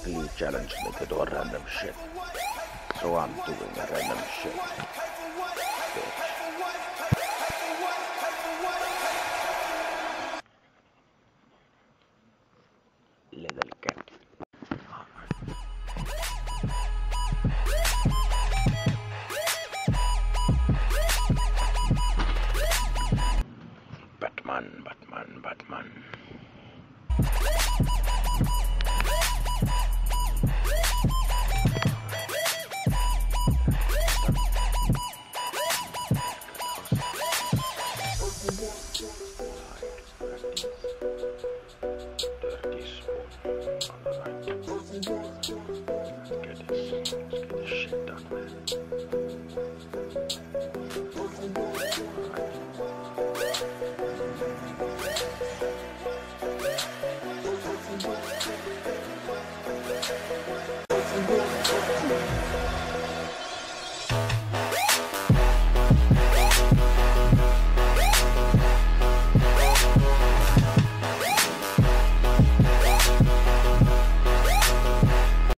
Glee challenged me to do a random shit. So I'm doing a random shit. Bitch. Little cat. Batman. Shit done.